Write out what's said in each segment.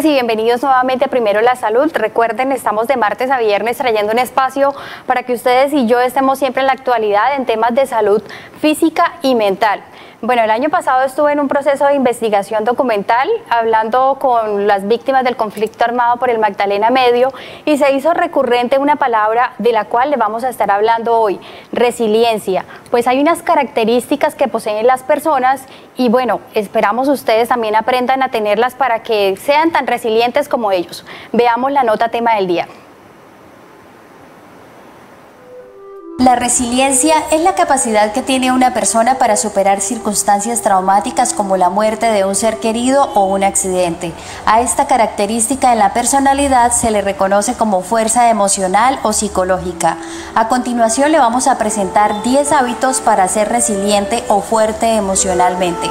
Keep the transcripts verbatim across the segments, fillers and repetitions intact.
tardes y bienvenidos nuevamente a Primero la Salud. Recuerden, estamos de martes a viernes trayendo un espacio para que ustedes y yo estemos siempre en la actualidad en temas de salud física y mental. Bueno, el año pasado estuve en un proceso de investigación documental hablando con las víctimas del conflicto armado por el Magdalena Medio y se hizo recurrente una palabra de la cual le vamos a estar hablando hoy, resiliencia. Pues hay unas características que poseen las personas y bueno, esperamos ustedes también aprendan a tenerlas para que sean tan resilientes como ellos. Veamos la nota tema del día. La resiliencia es la capacidad que tiene una persona para superar circunstancias traumáticas como la muerte de un ser querido o un accidente. A esta característica en la personalidad se le reconoce como fuerza emocional o psicológica. A continuación le vamos a presentar diez hábitos para ser resiliente o fuerte emocionalmente.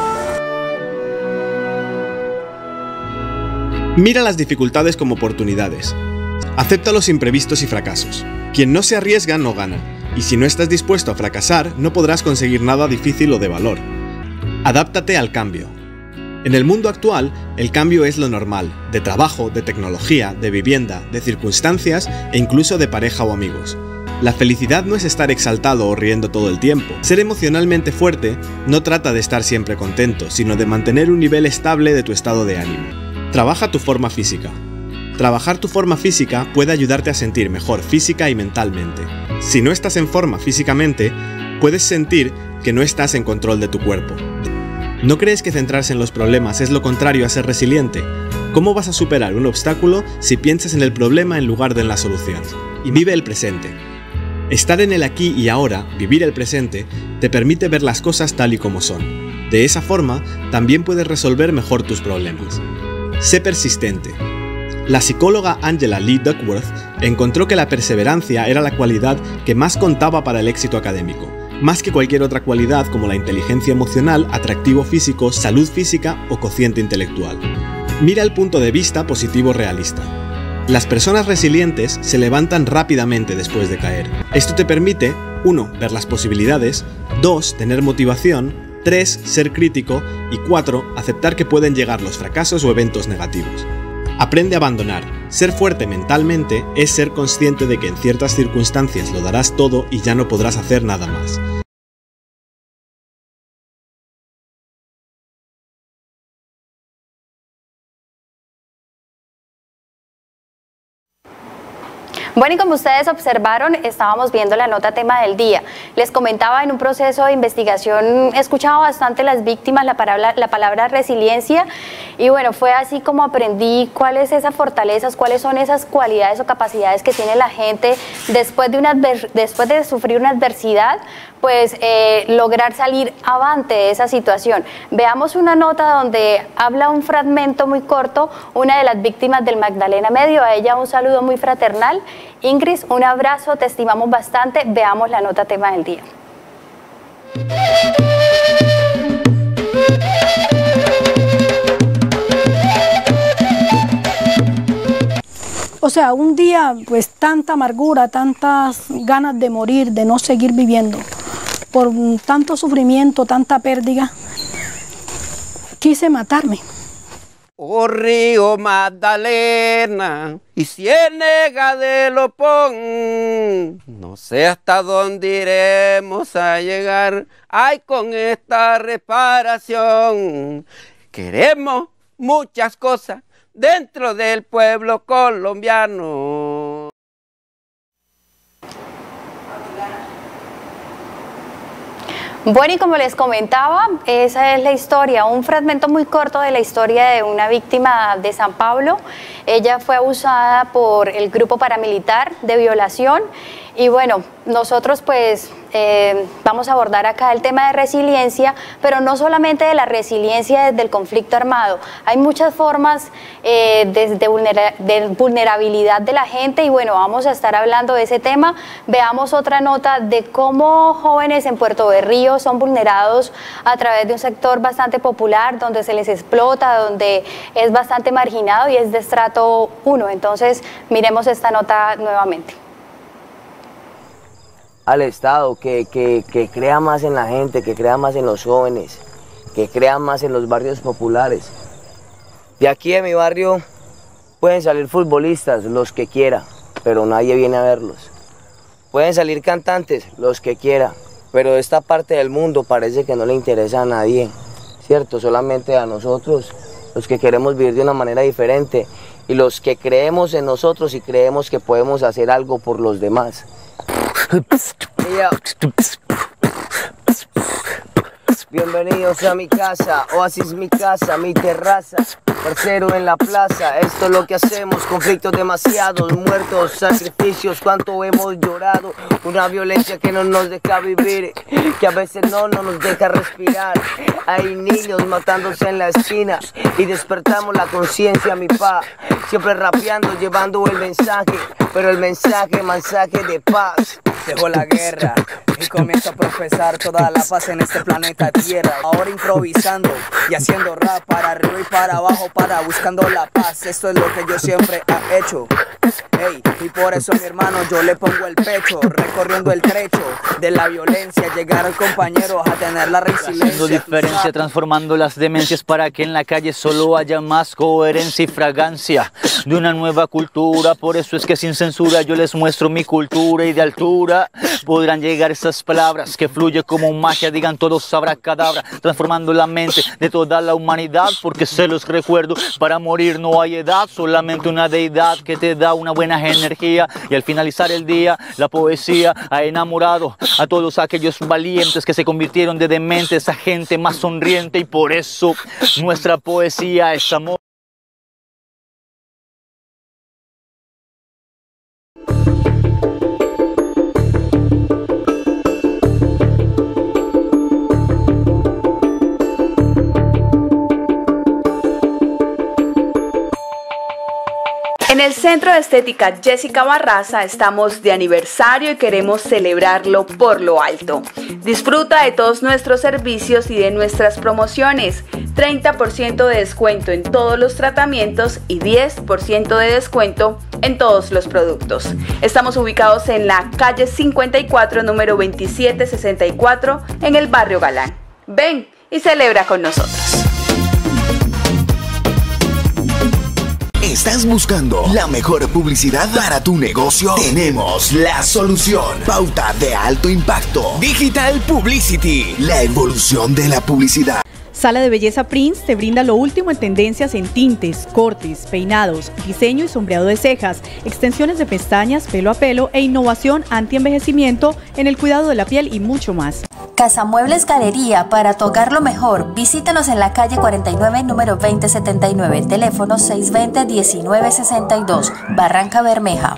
Mira las dificultades como oportunidades. Acepta los imprevistos y fracasos. Quien no se arriesga no gana. Y si no estás dispuesto a fracasar, no podrás conseguir nada difícil o de valor. Adáptate al cambio. En el mundo actual, el cambio es lo normal, de trabajo, de tecnología, de vivienda, de circunstancias e incluso de pareja o amigos. La felicidad no es estar exaltado o riendo todo el tiempo. Ser emocionalmente fuerte no trata de estar siempre contento, sino de mantener un nivel estable de tu estado de ánimo. Trabaja tu forma física. Trabajar tu forma física puede ayudarte a sentir mejor física y mentalmente. Si no estás en forma físicamente, puedes sentir que no estás en control de tu cuerpo. ¿No crees que centrarse en los problemas es lo contrario a ser resiliente? ¿Cómo vas a superar un obstáculo si piensas en el problema en lugar de en la solución? Y vive el presente. Estar en el aquí y ahora, vivir el presente, te permite ver las cosas tal y como son. De esa forma, también puedes resolver mejor tus problemas. Sé persistente. La psicóloga Angela Lee Duckworth encontró que la perseverancia era la cualidad que más contaba para el éxito académico, más que cualquier otra cualidad como la inteligencia emocional, atractivo físico, salud física o cociente intelectual. Mira el punto de vista positivo realista. Las personas resilientes se levantan rápidamente después de caer. Esto te permite, uno, ver las posibilidades, dos, tener motivación, tres, ser crítico y cuatro, aceptar que pueden llegar los fracasos o eventos negativos. Aprende a abandonar. Ser fuerte mentalmente es ser consciente de que en ciertas circunstancias lo darás todo y ya no podrás hacer nada más. Bueno, y como ustedes observaron, estábamos viendo la nota tema del día. Les comentaba, en un proceso de investigación he escuchado bastante las víctimas la palabra, la palabra resiliencia y bueno, fue así como aprendí cuáles esas fortalezas, cuáles son esas cualidades o capacidades que tiene la gente después de, una después de sufrir una adversidad, pues eh, lograr salir avante de esa situación. Veamos una nota donde habla un fragmento muy corto, una de las víctimas del Magdalena Medio. A ella un saludo muy fraternal. Ingrid, un abrazo, te estimamos bastante. Veamos la nota tema del día. O sea, un día, pues tanta amargura, tantas ganas de morir, de no seguir viviendo, por tanto sufrimiento, tanta pérdida, quise matarme. Oh río Magdalena y ciénega de Lopón, no sé hasta dónde iremos a llegar, ay con esta reparación. Queremos muchas cosas dentro del pueblo colombiano. Bueno, y como les comentaba, esa es la historia, un fragmento muy corto de la historia de una víctima de San Pablo. Ella fue abusada por el grupo paramilitar de violación y bueno, nosotros pues eh, vamos a abordar acá el tema de resiliencia, pero no solamente de la resiliencia desde el conflicto armado. Hay muchas formas eh, de, de, vulnera de vulnerabilidad de la gente y bueno, vamos a estar hablando de ese tema. Veamos otra nota de cómo jóvenes en Puerto Berrío son vulnerados a través de un sector bastante popular, donde se les explota, donde es bastante marginado y es de estrato uno. Entonces, miremos esta nota nuevamente. Al Estado, que, que, que crea más en la gente, que crea más en los jóvenes, que crea más en los barrios populares. De aquí de mi barrio Pueden salir futbolistas, los que quiera, pero nadie viene a verlos. Pueden salir cantantes, los que quiera, pero esta parte del mundo parece que no le interesa a nadie, ¿cierto? Solamente a nosotros, los que queremos vivir de una manera diferente y los que creemos en nosotros y creemos que podemos hacer algo por los demás. Yeah. Bienvenidos a mi casa, Oasis mi casa, mi terraza, tercero en la plaza, esto es lo que hacemos, conflictos demasiados, muertos, sacrificios, cuánto hemos llorado, una violencia que no nos deja vivir, que a veces no, no nos deja respirar, hay niños matándose en la esquina y despertamos la conciencia, mi pa, siempre rapeando, llevando el mensaje, pero el mensaje, mensaje de paz. Dejó la guerra y comienzo a profesar toda la paz en este planeta Tierra. Ahora improvisando y haciendo rap para arriba y para abajo, para buscando la paz. Esto es lo que yo siempre he hecho. Hey, y por eso, mi hermano, yo le pongo el pecho, recorriendo el trecho de la violencia, llegar al compañero a tener la resiliencia. Haciendo diferencia, transformando las demencias para que en la calle solo haya más coherencia y fragancia de una nueva cultura. Por eso es que sin censura yo les muestro mi cultura y de altura podrán llegar esas palabras que fluye como magia, digan todos abracadabra, transformando la mente de toda la humanidad, porque se los recuerdo, para morir no hay edad, solamente una deidad que te da una buena energía. Y al finalizar el día, la poesía ha enamorado a todos aquellos valientes que se convirtieron de dementes a gente más sonriente, y por eso nuestra poesía es amor. En el Centro de Estética Jessica Barraza estamos de aniversario y queremos celebrarlo por lo alto. Disfruta de todos nuestros servicios y de nuestras promociones. treinta por ciento de descuento en todos los tratamientos y diez por ciento de descuento en todos los productos. Estamos ubicados en la calle cincuenta y cuatro, número veintisiete sesenta y cuatro, en el barrio Galán. Ven y celebra con nosotros. ¿Estás buscando la mejor publicidad para tu negocio? Tenemos la solución. Pauta de alto impacto. Digital Publicity. La evolución de la publicidad. Sala de Belleza Prince te brinda lo último en tendencias en tintes, cortes, peinados, diseño y sombreado de cejas, extensiones de pestañas, pelo a pelo e innovación anti-envejecimiento en el cuidado de la piel y mucho más. Casa Muebles Galería, para tu hogar lo mejor. Visítanos en la calle cuarenta y nueve, número veinte setenta y nueve, teléfono seiscientos veinte, diecinueve sesenta y dos, Barranca Bermeja.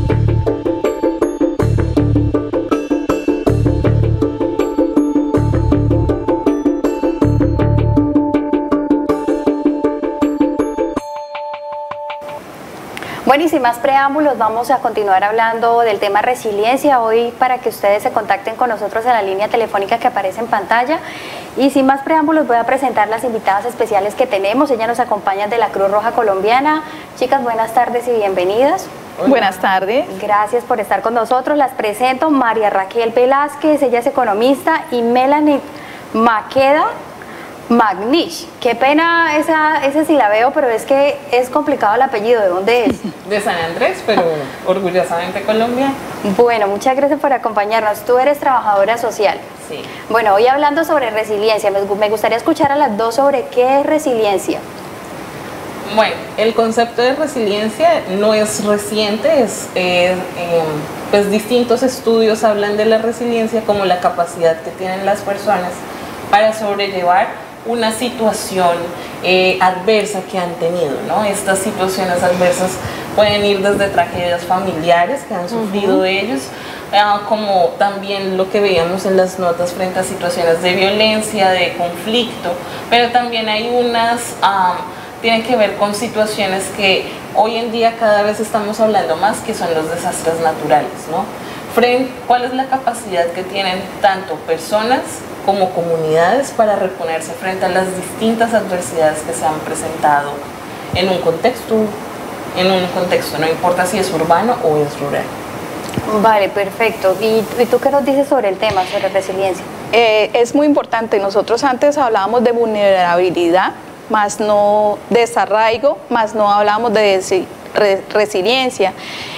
Bueno, y sin más preámbulos, vamos a continuar hablando del tema resiliencia hoy, para que ustedes se contacten con nosotros en la línea telefónica que aparece en pantalla. Y sin más preámbulos, voy a presentar las invitadas especiales que tenemos. Ellas nos acompañan de la Cruz Roja Colombiana. Chicas, buenas tardes y bienvenidas. Hola. Buenas tardes. Gracias por estar con nosotros. Las presento: María Raquel Velázquez, ella es economista, y Melanie Maqueda Magnish. Qué pena esa, ese sí la veo, pero es que es complicado el apellido. ¿De dónde es? De San Andrés, pero orgullosamente colombiana. Bueno, muchas gracias por acompañarnos. Tú eres trabajadora social. Sí. Bueno, hoy hablando sobre resiliencia, me, me gustaría escuchar a las dos sobre qué es resiliencia. Bueno, el concepto de resiliencia no es reciente, es, eh, eh, pues distintos estudios hablan de la resiliencia como la capacidad que tienen las personas para sobrellevar una situación eh, adversa que han tenido, ¿no? Estas situaciones adversas pueden ir desde tragedias familiares que han sufrido uh-huh. ellos, eh, como también lo que veíamos en las notas frente a situaciones de violencia, de conflicto, pero también hay unas, um, tienen que ver con situaciones que hoy en día cada vez estamos hablando más, que son los desastres naturales, ¿no? Frente, ¿cuál es la capacidad que tienen tanto personas como comunidades para reponerse frente a las distintas adversidades que se han presentado en un contexto, en un contexto, no importa si es urbano o es rural? Vale, perfecto. ¿Y, y tú qué nos dices sobre el tema, sobre resiliencia? Eh, es muy importante. Nosotros antes hablábamos de vulnerabilidad más no desarraigo, más no hablamos de re resiliencia.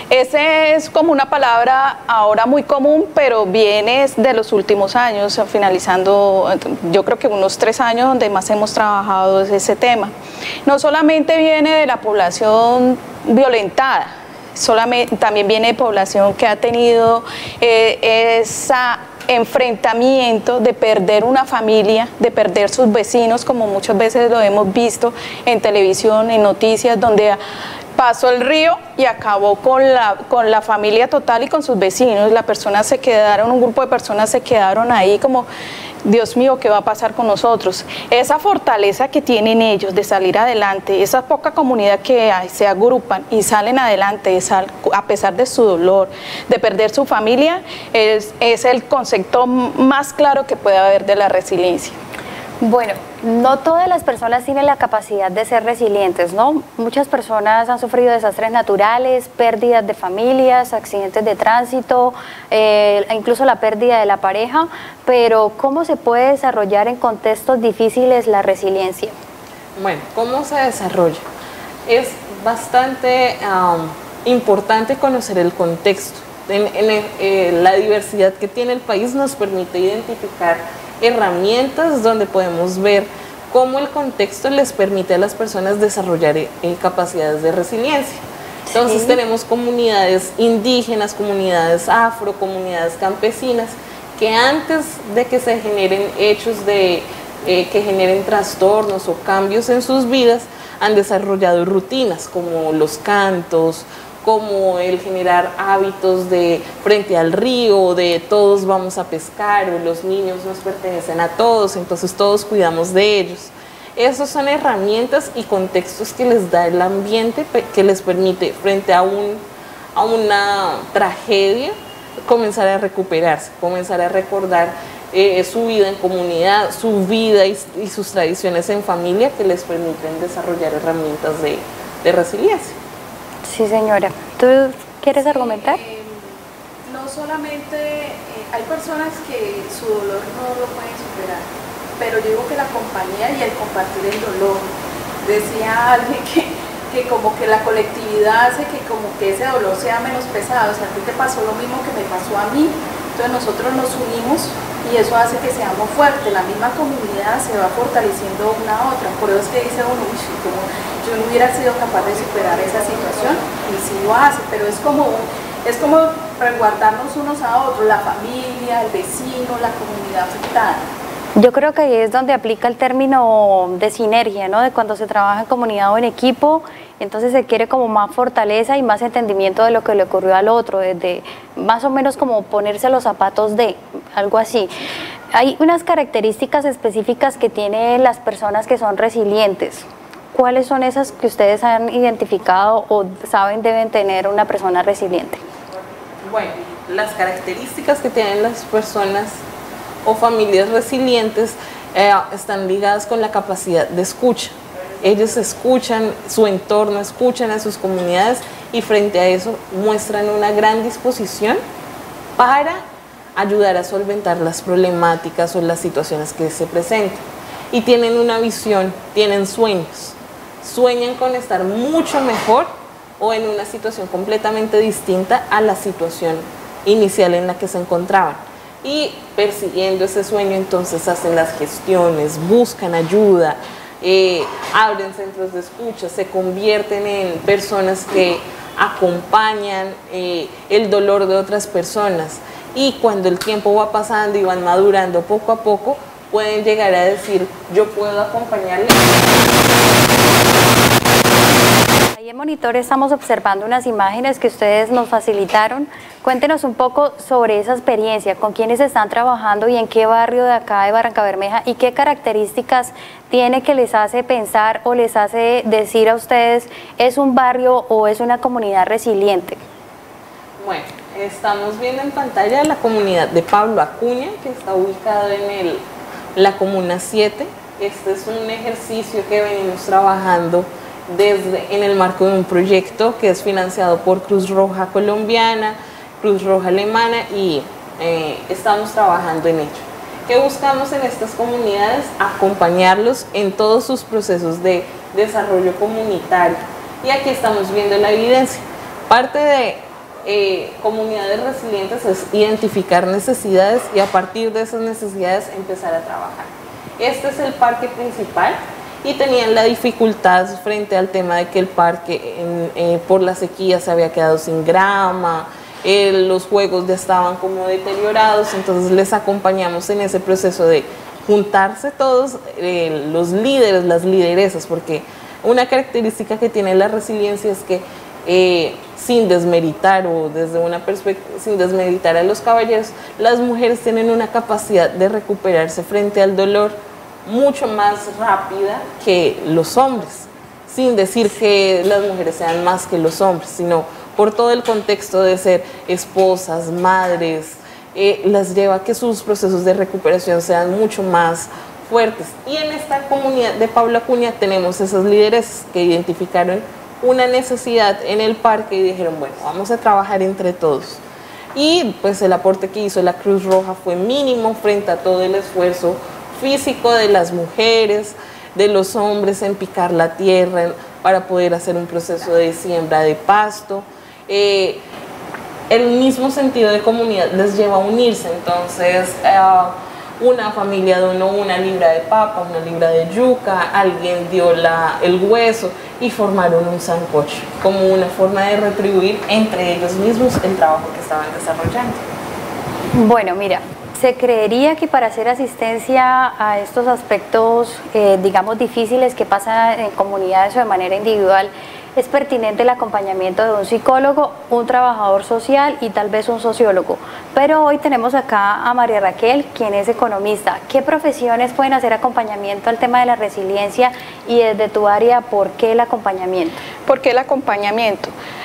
Esa es como una palabra ahora muy común, pero viene de los últimos años, finalizando yo creo que unos tres años donde más hemos trabajado ese tema. No solamente viene de la población violentada, solamente, también viene de población que ha tenido eh, ese enfrentamiento de perder una familia, de perder sus vecinos, como muchas veces lo hemos visto en televisión, en noticias, donde pasó el río y acabó con la, con la familia total y con sus vecinos. Las personas se quedaron, un grupo de personas se quedaron ahí como, Dios mío, ¿qué va a pasar con nosotros? Esa fortaleza que tienen ellos de salir adelante, esa poca comunidad que hay, se agrupan y salen adelante a pesar de su dolor, de perder su familia, es, es el concepto más claro que puede haber de la resiliencia. Bueno, no todas las personas tienen la capacidad de ser resilientes, ¿no? Muchas personas han sufrido desastres naturales, pérdidas de familias, accidentes de tránsito, eh, incluso la pérdida de la pareja, pero ¿cómo se puede desarrollar en contextos difíciles la resiliencia? Bueno, ¿cómo se desarrolla? Es bastante um, importante conocer el contexto. En, en, eh, la diversidad que tiene el país nos permite identificar herramientas donde podemos ver cómo el contexto les permite a las personas desarrollar eh, capacidades de resiliencia. Entonces sí. Tenemos comunidades indígenas, comunidades afro, comunidades campesinas, que antes de que se generen hechos de, eh, que generen trastornos o cambios en sus vidas, han desarrollado rutinas como los cantos, como el generar hábitos de frente al río, de todos vamos a pescar, o los niños nos pertenecen a todos, entonces todos cuidamos de ellos. Esas son herramientas y contextos que les da el ambiente, que les permite frente a, un, a una tragedia comenzar a recuperarse, comenzar a recordar eh, su vida en comunidad, su vida y, y sus tradiciones en familia, que les permiten desarrollar herramientas de, de resiliencia. Sí, señora. ¿Tú quieres sí, argumentar? Eh, no solamente, eh, hay personas que su dolor no lo pueden superar, pero yo digo que la compañía y el compartir el dolor, decía alguien que, que como que la colectividad hace que como que ese dolor sea menos pesado. O sea, a ti te pasó lo mismo que me pasó a mí, entonces nosotros nos unimos y eso hace que seamos fuertes, la misma comunidad se va fortaleciendo una a otra. Por eso es que dice uno, uy, como yo no hubiera sido capaz de superar esa situación, y sí lo hace, pero es como, es como resguardarnos unos a otros, la familia, el vecino, la comunidad afectada. Yo creo que ahí es donde aplica el término de sinergia, ¿no? De cuando se trabaja en comunidad o en equipo, entonces se quiere como más fortaleza y más entendimiento de lo que le ocurrió al otro, desde más o menos como ponerse los zapatos de, algo así. Hay unas características específicas que tienen las personas que son resilientes. ¿Cuáles son esas que ustedes han identificado o saben deben tener una persona resiliente? Bueno, las características que tienen las personas o familias resilientes eh, están ligadas con la capacidad de escucha. Ellos escuchan su entorno, escuchan a sus comunidades y frente a eso muestran una gran disposición para ayudar a solventar las problemáticas o las situaciones que se presentan. Y tienen una visión, tienen sueños. Sueñan con estar mucho mejor o en una situación completamente distinta a la situación inicial en la que se encontraban. Y persiguiendo ese sueño entonces hacen las gestiones, buscan ayuda, eh, abren centros de escucha, se convierten en personas que acompañan eh, el dolor de otras personas, y cuando el tiempo va pasando y van madurando poco a poco, pueden llegar a decir, yo puedo acompañarle. Ahí en Monitor estamos observando unas imágenes que ustedes nos facilitaron. Cuéntenos un poco sobre esa experiencia, con quiénes están trabajando y en qué barrio de acá de Barrancabermeja, y qué características tiene que les hace pensar o les hace decir a ustedes es un barrio o es una comunidad resiliente. Bueno, estamos viendo en pantalla la comunidad de Pablo Acuña, que está ubicada en el, la Comuna siete. Este es un ejercicio que venimos trabajando desde, en el marco de un proyecto que es financiado por Cruz Roja Colombiana, Cruz Roja Alemana, y eh, estamos trabajando en ello. ¿Qué buscamos en estas comunidades? Acompañarlos en todos sus procesos de desarrollo comunitario. Y aquí estamos viendo la evidencia. Parte de eh, comunidades resilientes es identificar necesidades y a partir de esas necesidades empezar a trabajar. Este es el parque principal y tenían la dificultad frente al tema de que el parque en, eh, por la sequía se había quedado sin grama, eh, los juegos ya estaban como deteriorados, entonces les acompañamos en ese proceso de juntarse todos eh, los líderes, las lideresas, porque una característica que tiene la resiliencia es que eh, sin desmeritar o desde una perspectiva, sin desmeritar a los caballeros, las mujeres tienen una capacidad de recuperarse frente al dolor mucho más rápida que los hombres, sin decir que las mujeres sean más que los hombres, sino por todo el contexto de ser esposas, madres, eh, las lleva a que sus procesos de recuperación sean mucho más fuertes. Y en esta comunidad de Pablo Acuña tenemos esas líderes que identificaron una necesidad en el parque y dijeron, bueno, vamos a trabajar entre todos. Y pues el aporte que hizo la Cruz Roja fue mínimo frente a todo el esfuerzo físico de las mujeres, de los hombres en picar la tierra para poder hacer un proceso de siembra de pasto. Eh, el mismo sentido de comunidad les lleva a unirse, entonces uh, una familia donó una libra de papa, una libra de yuca, alguien dio la, el hueso y formaron un sancocho como una forma de retribuir entre ellos mismos el trabajo que estaban desarrollando. Bueno, mira, se creería que para hacer asistencia a estos aspectos, eh, digamos, difíciles que pasan en comunidades o de manera individual, es pertinente el acompañamiento de un psicólogo, un trabajador social y tal vez un sociólogo. Pero hoy tenemos acá a María Raquel, quien es economista. ¿Qué profesiones pueden hacer acompañamiento al tema de la resiliencia y desde tu área, por qué el acompañamiento? ¿Por qué el acompañamiento?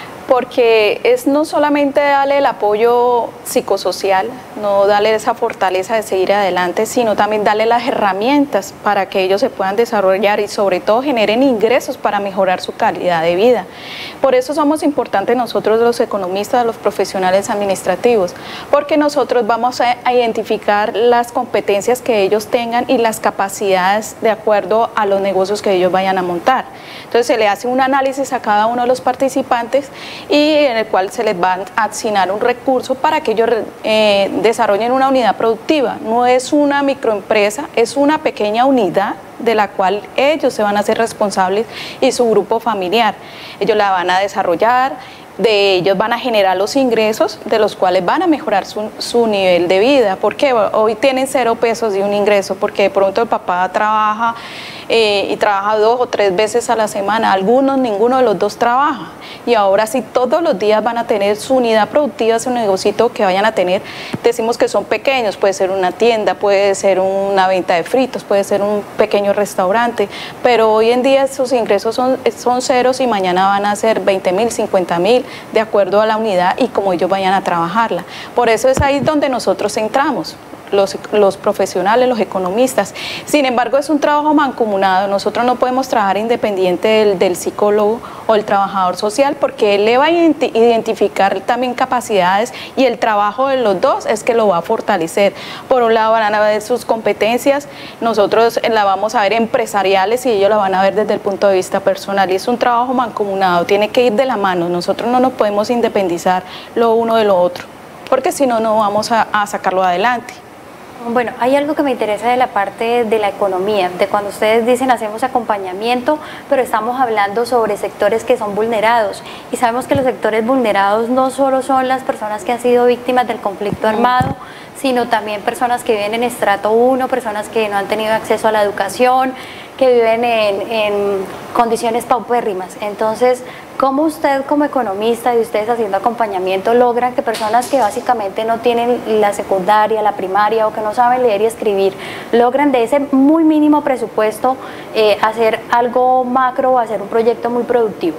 Porque es no solamente darle el apoyo psicosocial, no darle esa fortaleza de seguir adelante, sino también darle las herramientas para que ellos se puedan desarrollar y sobre todo generen ingresos para mejorar su calidad de vida. Por eso somos importantes nosotros los economistas, los profesionales administrativos, porque nosotros vamos a, a identificar las competencias que ellos tengan y las capacidades de acuerdo a los negocios que ellos vayan a montar. Entonces se le hace un análisis a cada uno de los participantes y en el cual se les va a asignar un recurso para que ellos eh, desarrollen una unidad productiva. No es una microempresa, es una pequeña unidad de la cual ellos se van a hacer responsables y su grupo familiar. Ellos la van a desarrollar, de ellos van a generar los ingresos de los cuales van a mejorar su, su nivel de vida. ¿Por qué? Hoy tienen cero pesos de un ingreso porque de pronto el papá trabaja eh, y trabaja dos o tres veces a la semana, algunos, ninguno de los dos trabaja y ahora sí todos los días van a tener su unidad productiva, su negocito que vayan a tener. Decimos que son pequeños, puede ser una tienda, puede ser una venta de fritos, puede ser un pequeño restaurante, pero hoy en día sus ingresos son, son ceros y mañana van a ser veinte mil, cincuenta mil, de acuerdo a la unidad y como ellos vayan a trabajarla. Por eso es ahí donde nosotros entramos, los, los profesionales, los economistas. Sin embargo, es un trabajo mancomunado. Nosotros no podemos trabajar independiente del, del psicólogo o el trabajador social porque él le va a identificar también capacidades y el trabajo de los dos es que lo va a fortalecer. Por un lado van a ver sus competencias, nosotros la vamos a ver empresariales y ellos la van a ver desde el punto de vista personal y es un trabajo mancomunado, tiene que ir de la mano. Nosotros no nos podemos independizar lo uno de lo otro porque si no, no vamos a, a sacarlo adelante. Bueno, hay algo que me interesa de la parte de la economía, de cuando ustedes dicen hacemos acompañamiento, pero estamos hablando sobre sectores que son vulnerados y sabemos que los sectores vulnerados no solo son las personas que han sido víctimas del conflicto armado, sino también personas que viven en estrato uno, personas que no han tenido acceso a la educación, que viven en, en condiciones paupérrimas. Entonces, ¿cómo usted como economista y ustedes haciendo acompañamiento logran que personas que básicamente no tienen la secundaria, la primaria o que no saben leer y escribir, logran de ese muy mínimo presupuesto eh, hacer algo macro o hacer un proyecto muy productivo?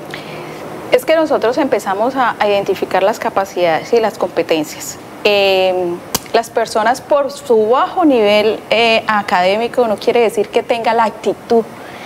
Es que nosotros empezamos a, a identificar las capacidades y las competencias. Eh, Las personas por su bajo nivel eh, académico no quiere decir que tenga la actitud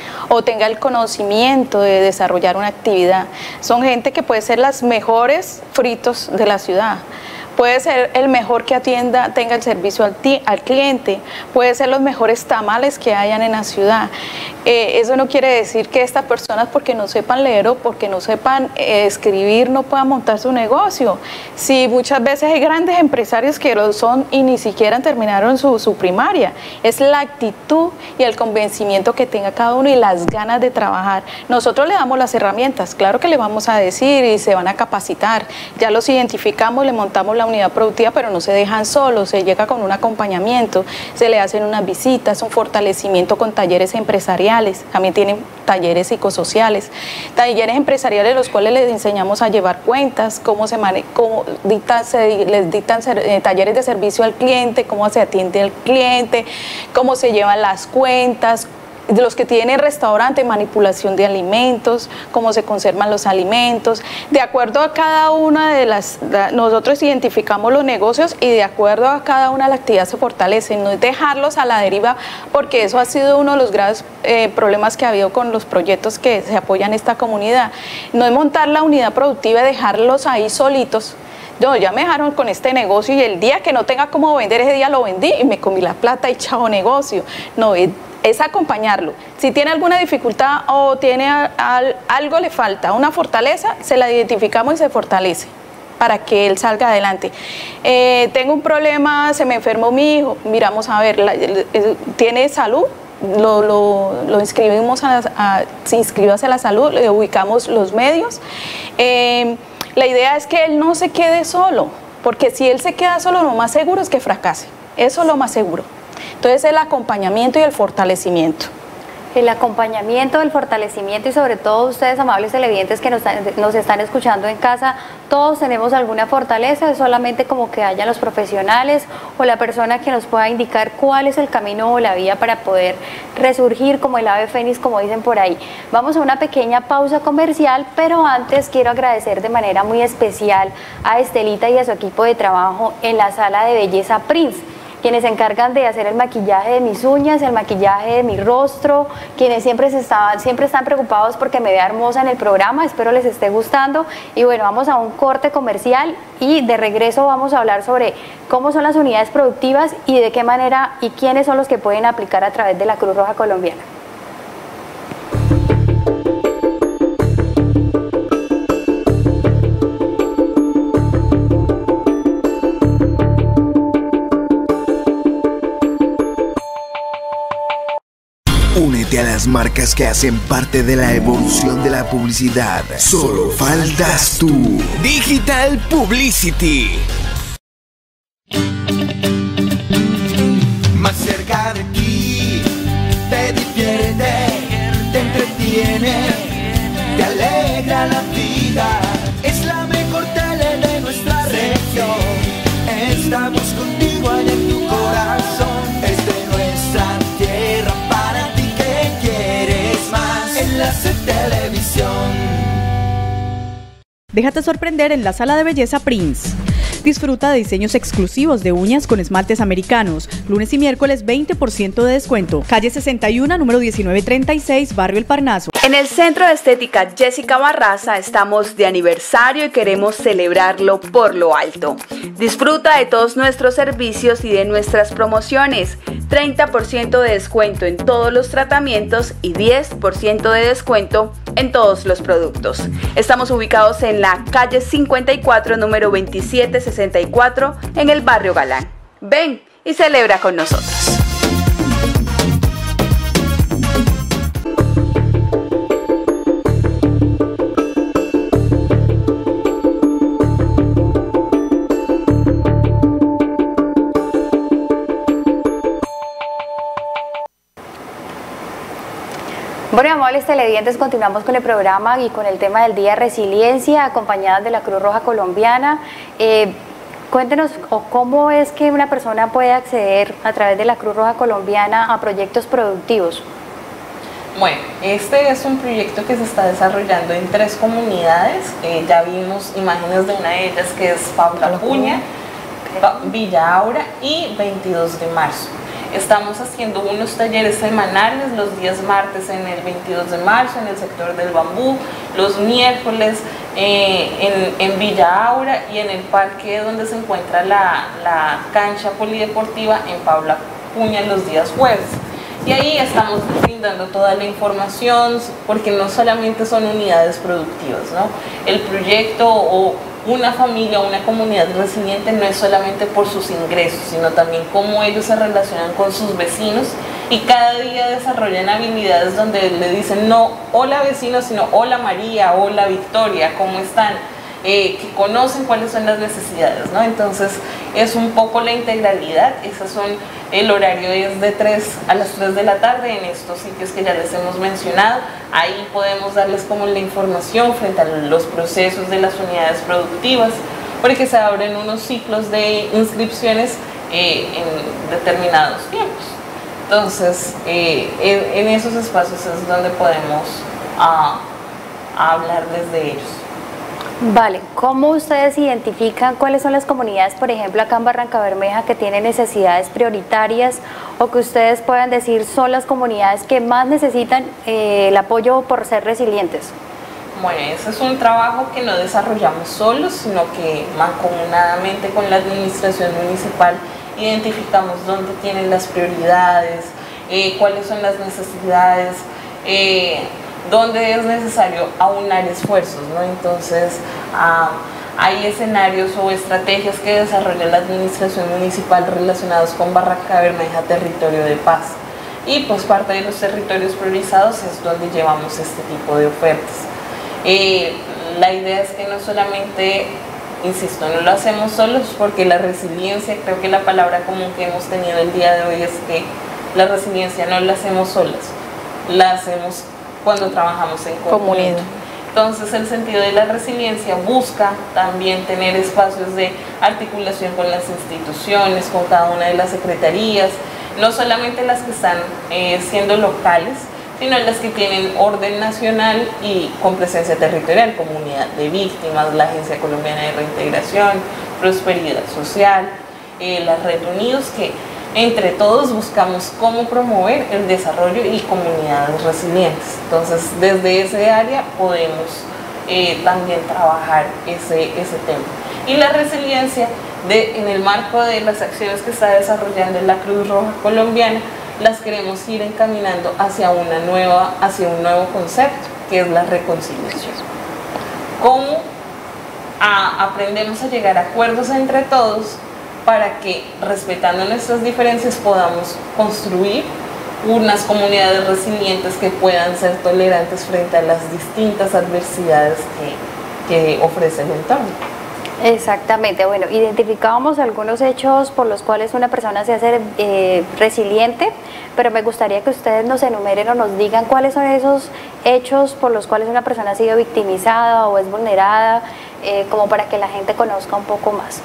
o tenga el conocimiento de desarrollar una actividad. Son gente que puede ser las mejores fritos de la ciudad, puede ser el mejor que atienda, tenga el servicio al, al cliente, puede ser los mejores tamales que hayan en la ciudad. Eh, eso no quiere decir que estas personas, porque no sepan leer o porque no sepan eh, escribir, no puedan montar su negocio. Si muchas veces hay grandes empresarios que lo son y ni siquiera terminaron su, su primaria, es la actitud y el convencimiento que tenga cada uno y las ganas de trabajar. Nosotros le damos las herramientas, claro que le vamos a decir y se van a capacitar, ya los identificamos, le montamos la unidad productiva, pero no se dejan solos, se llega con un acompañamiento, se le hacen unas visitas, un fortalecimiento con talleres empresariales, también tienen talleres psicosociales, talleres empresariales los cuales les enseñamos a llevar cuentas, cómo se maneja, cómo dictan, se, les dictan eh, talleres de servicio al cliente, cómo se atiende al cliente, cómo se llevan las cuentas, de los que tienen restaurante, manipulación de alimentos, cómo se conservan los alimentos. De acuerdo a cada una de las, nosotros identificamos los negocios y de acuerdo a cada una de las actividades se fortalecen, no es dejarlos a la deriva, porque eso ha sido uno de los graves eh, problemas que ha habido con los proyectos que se apoyan en esta comunidad. No es montar la unidad productiva y dejarlos ahí solitos. No, ya me dejaron con este negocio y el día que no tenga cómo vender, ese día lo vendí y me comí la plata y chao negocio. No, es es acompañarlo. Si tiene alguna dificultad o tiene al, algo le falta, una fortaleza, se la identificamos y se fortalece para que él salga adelante. Eh, tengo un problema, se me enfermó mi hijo, miramos a ver, la, ¿tiene salud? Lo, lo, lo inscribimos, a, a, se inscribió hacia la salud, le ubicamos los medios. Eh, la idea es que él no se quede solo, porque si él se queda solo, lo más seguro es que fracase, eso es lo más seguro. Entonces el acompañamiento y el fortalecimiento. El acompañamiento, el fortalecimiento y sobre todo ustedes, amables televidentes que nos, nos están escuchando en casa, todos tenemos alguna fortaleza, es solamente como que hayan los profesionales o la persona que nos pueda indicar cuál es el camino o la vía para poder resurgir como el ave fénix, como dicen por ahí. Vamos a una pequeña pausa comercial, pero antes quiero agradecer de manera muy especial a Estelita y a su equipo de trabajo en la sala de belleza Prince, quienes se encargan de hacer el maquillaje de mis uñas, el maquillaje de mi rostro, quienes siempre, se estaban, siempre están preocupados porque me vea hermosa en el programa, espero les esté gustando. Y bueno, vamos a un corte comercial y de regreso vamos a hablar sobre cómo son las unidades productivas y de qué manera y quiénes son los que pueden aplicar a través de la Cruz Roja Colombiana. Únete a las marcas que hacen parte de la evolución de la publicidad. Solo faltas tú. Digital Publicity. Más cerca de ti, te divierte, te entretiene, te alegra la vida. Es la mejor tele de nuestra región. Estamos contigo allá en tu corazón. Es de nuestra tierra para ti que quieres más. Enlace Televisión. Déjate sorprender en la sala de belleza Prince. Disfruta de diseños exclusivos de uñas con esmaltes americanos. Lunes y miércoles veinte por ciento de descuento. Calle sesenta y uno, número diecinueve treinta y seis, Barrio El Parnaso. En el Centro de Estética Jessica Barraza estamos de aniversario y queremos celebrarlo por lo alto. Disfruta de todos nuestros servicios y de nuestras promociones. treinta por ciento de descuento en todos los tratamientos y diez por ciento de descuento en todos los productos. Estamos ubicados en la calle cincuenta y cuatro, número veintisiete sesenta y cuatro, en el barrio Galán. Ven y celebra con nosotros. Bueno, amables televidentes, continuamos con el programa y con el tema del Día de Resiliencia, acompañadas de la Cruz Roja Colombiana. Eh, cuéntenos cómo es que una persona puede acceder a través de la Cruz Roja Colombiana a proyectos productivos. Bueno, este es un proyecto que se está desarrollando en tres comunidades. Eh, ya vimos imágenes de una de ellas, que es Pablo Acuña, Villa Aura y veintidós de marzo. Estamos haciendo unos talleres semanales los días martes en el veintidós de marzo en el sector del Bambú, los miércoles eh, en, en Villa Aura y en el parque donde se encuentra la, la cancha polideportiva en Paula Puña los días jueves. Y ahí estamos brindando toda la información, porque no solamente son unidades productivas, ¿no? El proyecto o una familia o una comunidad resiliente no es solamente por sus ingresos, sino también cómo ellos se relacionan con sus vecinos y cada día desarrollan habilidades donde le dicen no hola vecino, sino hola María, hola Victoria, ¿cómo están? Eh, que conocen cuáles son las necesidades, ¿no? Entonces es un poco la integralidad. Esas son, el horario es de tres a las tres de la tarde en estos sitios que ya les hemos mencionado. Ahí podemos darles como la información frente a los procesos de las unidades productivas, porque se abren unos ciclos de inscripciones eh, en determinados tiempos. Entonces eh, en, en esos espacios es donde podemos uh, hablarles de ellos. Vale, ¿cómo ustedes identifican cuáles son las comunidades, por ejemplo, acá en Barranca Bermeja, que tienen necesidades prioritarias o que ustedes puedan decir son las comunidades que más necesitan eh, el apoyo por ser resilientes? Bueno, ese es un trabajo que no desarrollamos solos, sino que mancomunadamente con la administración municipal identificamos dónde tienen las prioridades, eh, cuáles son las necesidades, eh, donde es necesario aunar esfuerzos, ¿no? Entonces uh, hay escenarios o estrategias que desarrolla la administración municipal relacionados con Barranca Bermeja, territorio de paz, y pues parte de los territorios priorizados es donde llevamos este tipo de ofertas. Eh, la idea es que no solamente, insisto, no lo hacemos solos, porque la resiliencia, creo que la palabra común que hemos tenido el día de hoy es que la resiliencia no la hacemos solas, la hacemos cuando trabajamos en comunidad. Entonces el sentido de la resiliencia busca también tener espacios de articulación con las instituciones, con cada una de las secretarías, no solamente las que están eh, siendo locales, sino las que tienen orden nacional y con presencia territorial, como Unidad de Víctimas, la Agencia Colombiana de Reintegración, Prosperidad Social, eh, la Red Unidos, que entre todos buscamos cómo promover el desarrollo y comunidades resilientes. Entonces, desde ese área podemos eh, también trabajar ese, ese tema. Y la resiliencia, de, en el marco de las acciones que está desarrollando la Cruz Roja Colombiana, las queremos ir encaminando hacia, una nueva, hacia un nuevo concepto, que es la reconciliación. ¿Cómo a, aprendemos a llegar a acuerdos entre todos para que, respetando nuestras diferencias, podamos construir unas comunidades resilientes que puedan ser tolerantes frente a las distintas adversidades que, que ofrece el entorno? Exactamente, bueno, identificábamos algunos hechos por los cuales una persona se hace eh, resiliente, pero me gustaría que ustedes nos enumeren o nos digan cuáles son esos hechos por los cuales una persona ha sido victimizada o es vulnerada, eh, como para que la gente conozca un poco más.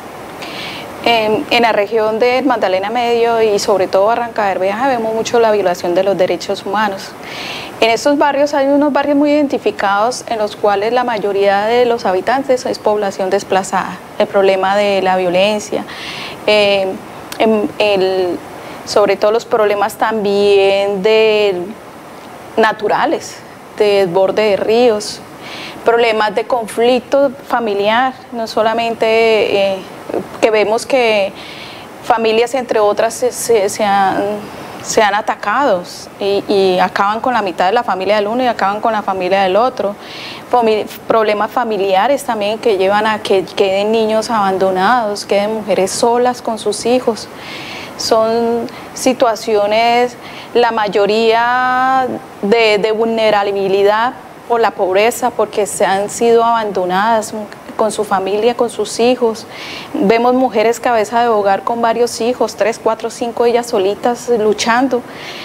En, en la región del Magdalena Medio y sobre todo Barranca Bermeja vemos mucho la violación de los derechos humanos. En estos barrios hay unos barrios muy identificados en los cuales la mayoría de los habitantes es población desplazada. El problema de la violencia, eh, en, el, sobre todo los problemas también de, naturales, de desborde de ríos, problemas de conflicto familiar, no solamente eh, que vemos que familias entre otras se, se, se han... se han atacado y, y acaban con la mitad de la familia del uno y acaban con la familia del otro. Famili- problemas familiares también que llevan a que queden niños abandonados, queden mujeres solas con sus hijos. Son situaciones, la mayoría de, de vulnerabilidad por la pobreza, porque se han sido abandonadas con su familia, con sus hijos. Vemos mujeres cabeza de hogar con varios hijos, tres, cuatro, cinco, ellas solitas luchando.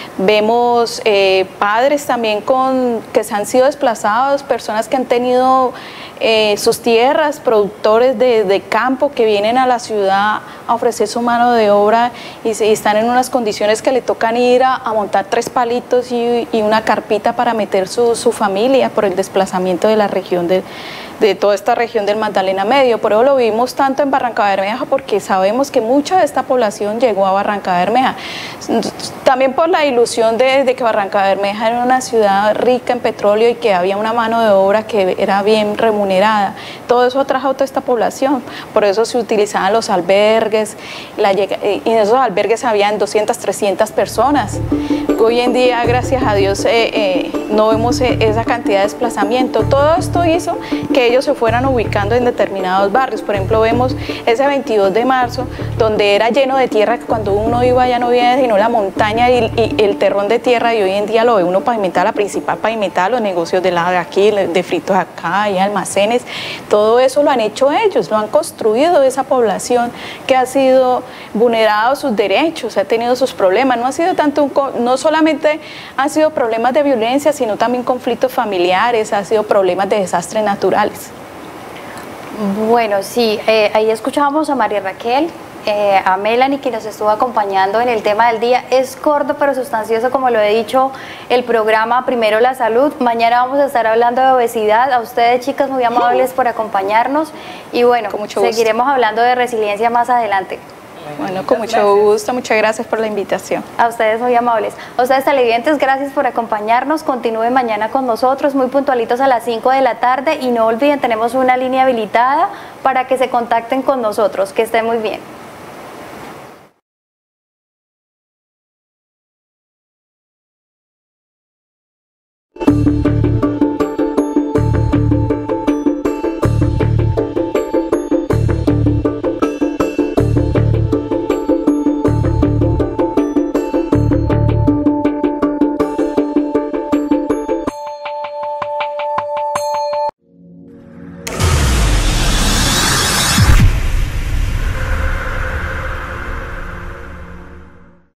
Vemos eh, padres también con, que se han sido desplazados, personas que han tenido eh, sus tierras, productores de, de campo que vienen a la ciudad a ofrecer su mano de obra y, se, y están en unas condiciones que le tocan ir a, a montar tres palitos y, y una carpita para meter su, su familia por el desplazamiento de la región de de toda esta región del Magdalena Medio. Por eso lo vimos tanto en Barranca Bermeja, porque sabemos que mucha de esta población llegó a Barranca Bermeja. También por la ilusión de, de que Barranca Bermeja era una ciudad rica en petróleo y que había una mano de obra que era bien remunerada. Todo eso atrajo a toda esta población, por eso se utilizaban los albergues, la, y en esos albergues habían doscientas, trescientas personas. Hoy en día, gracias a Dios, eh, eh, no vemos esa cantidad de desplazamiento. Todo esto hizo que ellos se fueran ubicando en determinados barrios. Por ejemplo, vemos ese veintidós de marzo, donde era lleno de tierra, que cuando uno iba ya no veía sino la montaña y, y el terrón de tierra, y hoy en día lo ve uno pavimentada, la principal pavimentada, los negocios de la de aquí, de fritos acá, y almacenes, todo eso lo han hecho ellos, lo han construido esa población que ha sido vulnerado sus derechos, ha tenido sus problemas, no ha sido tanto un, no solamente han sido problemas de violencia, sino también conflictos familiares, ha sido problemas de desastres naturales. Bueno, sí, eh, ahí escuchábamos a María Raquel, eh, a Melanie, que nos estuvo acompañando en el tema del día. Es corto pero sustancioso, como lo he dicho, el programa Primero la Salud. Mañana vamos a estar hablando de obesidad. A ustedes, chicas, muy amables por acompañarnos, y bueno, seguiremos hablando de resiliencia más adelante. Bueno, con mucho gusto, muchas gracias por la invitación. A ustedes muy amables. A ustedes televidentes, gracias por acompañarnos. Continúen mañana con nosotros, muy puntualitos a las cinco de la tarde, y no olviden, tenemos una línea habilitada para que se contacten con nosotros. Que estén muy bien.